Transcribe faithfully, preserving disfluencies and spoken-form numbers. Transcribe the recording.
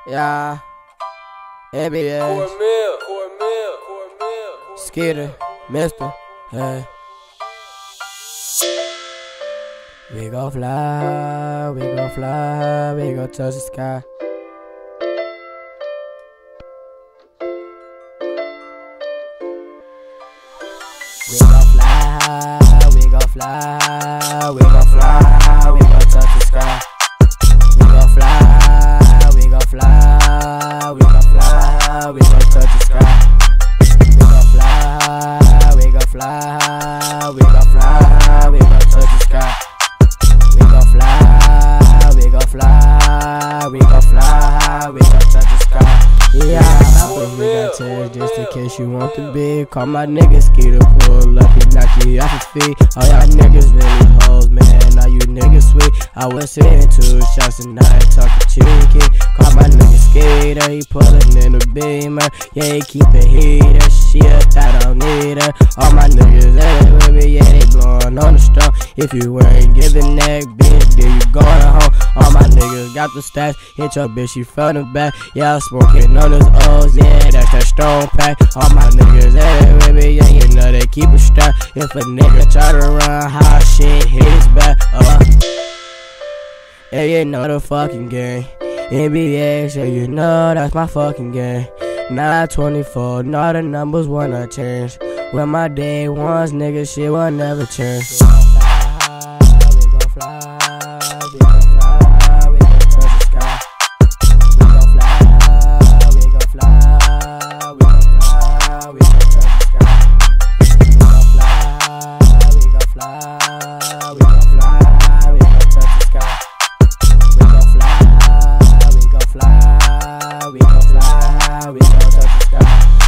Yeah, N B S, Cornmeal, Cornmeal, Cornmeal, Skeeter, Mister, hey. We gon' fly, we gon' fly, we gon' touch the sky. We gon' fly, we gon' fly, we gon' fly, we gon' touch the sky. We gon' fly, we gon' fly, we gon' fly, we gon' touch the sky. We gon' fly, we gon' fly, we gon' fly, we gon' touch the sky. We gon' fly, we gon' fly, we gon' fly, we gon' touch the sky. Yeah, but we got tears just in case you want the big. Call my niggas Skeeter, pull up and knock you off your feet. All y'all niggas really hoes, man, all you niggas sweet. I was hitting two shots and I ain't talking cheeky. Call my nigga Skeeter, he pullin' in the beamer. Yeah, he keep it heater, shit, I don't need her. All my niggas at it with me, yeah, they blowin' on the stone. If you ain't giving that bitch, then you going home. All my niggas got the stats, hit your bitch, she from the back. Yeah, I'm smoking on this O's, yeah, that's that strong pack. All my niggas at it with me, yeah, you know they keep it strapped. If a nigga try to run, hot shit, hit his back. Uh, yeah, you know the fucking game. N B A, so you know that's my fucking game. nine twenty-four, know the numbers wanna change. When my day ones, nigga, shit will never change. We gon' fly, we gon' fly, we gon' fly, we gon' touch the sky. We gon' fly, we gon' fly, we gon' fly, we gon' touch the sky. We gon' fly, we gon' fly, we gon' fly, we gon' touch the sky. We gon' fly, we gon' fly, we gon' fly, we gon' touch the sky.